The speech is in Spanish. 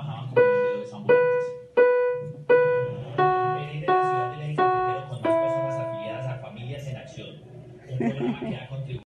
trabajaban como vendedores ambulantes. Venir de la ciudad del eje cafetero con más personas afiliadas a Familias en Acción, un programa que ha contribuido